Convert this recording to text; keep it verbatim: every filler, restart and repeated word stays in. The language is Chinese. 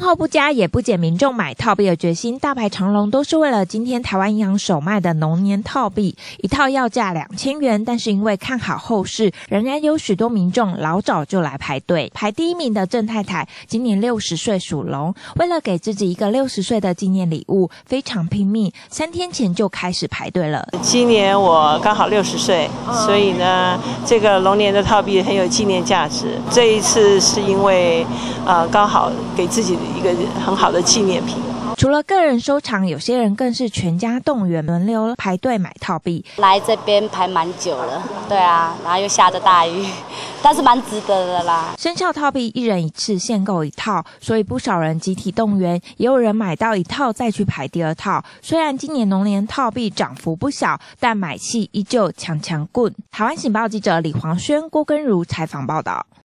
后不佳也不减民众买套币的决心，大排长龙都是为了今天台湾银行首卖的龙年套币，一套要价两千元，但是因为看好后市，仍然有许多民众老早就来排队。排第一名的郑太太今年六十岁属龙，为了给自己一个六十岁的纪念礼物，非常拼命，三天前就开始排队了。 今年我刚好六十岁，所以呢，这个龙年的套币很有纪念价值。这一次是因为，呃，刚好给自己一个很好的纪念品。 除了个人收藏，有些人更是全家动员轮流排队买套币。 来这边排蛮久了，对啊，然后又下着大雨，但是蛮值得的啦。 生肖套币一人一次限购一套，所以不少人集体动员，也有人买到一套再去排第二套。虽然今年龙年套币涨幅不小，但买气依旧强强棍。台湾醒报记者李黄轩、郭根如采访报道。